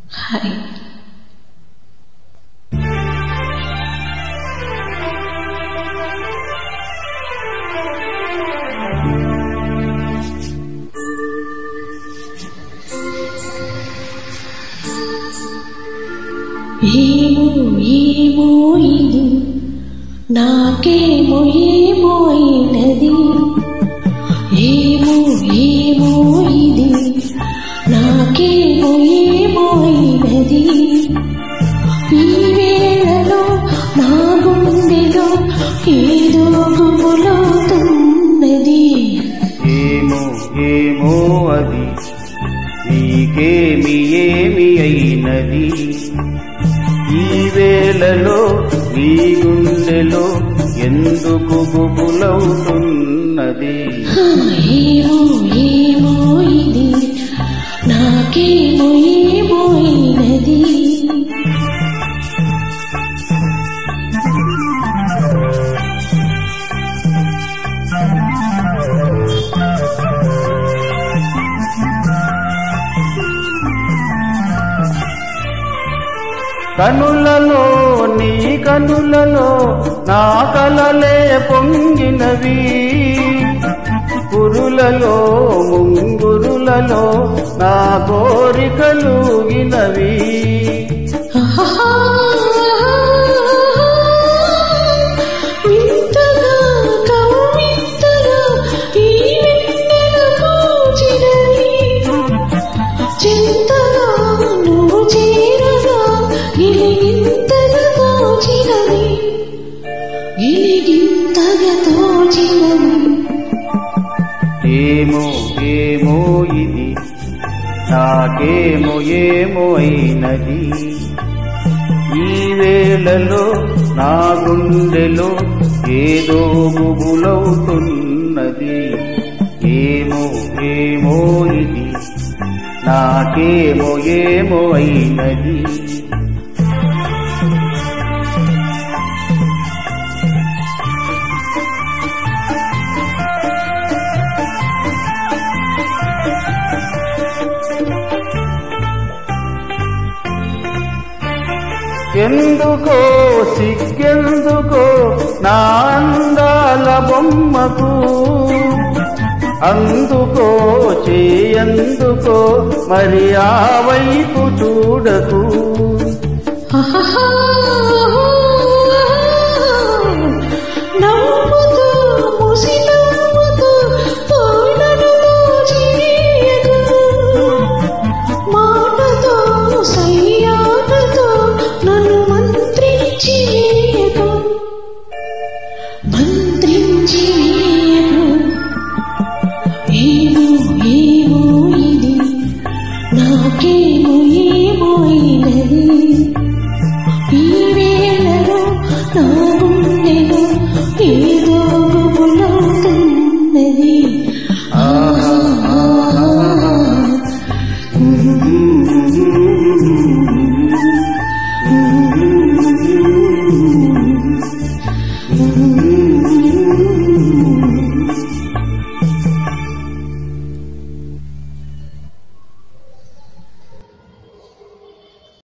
Hi. ఏమో ఏమో ఇది నాకేమో ఏమో అయినది, ఏమో ఏమో ఇది నాకేమో ఏమో అయినది. ఈ వేళలో నా గుండెలో ఏదో గుబులవుతున్నది. ఏమో ఏమో అది నీకేమి ఏమి అయినది. ఈ వేళలో నీ గుండెలో ఎందుకు గుబులవుతున్నది. ఏమో ఏమో ఇది నాకేమో ఏమో అయినది. కనులలో నీ కనులలో నా కలలే పొంగినవి, పురులలో ముంగురులలో నా కోరికలుగినవి. ఏమో ఏమో ఇది నాకేమో ఏమో అయినది. ఈ వేళలో నా గుండెలో ఏదో గుబులవుతున్నది. ఏమో ఏమో ఇది నాకేమో ఏమో అయినది. ఎందుకో సిగ్గెందుకో నా అందాల బొమ్మకు, అందుకో చేయందుకో మరి ఆ వైపు చూడకు. ఏమో ఏమో ఇది నాకేమో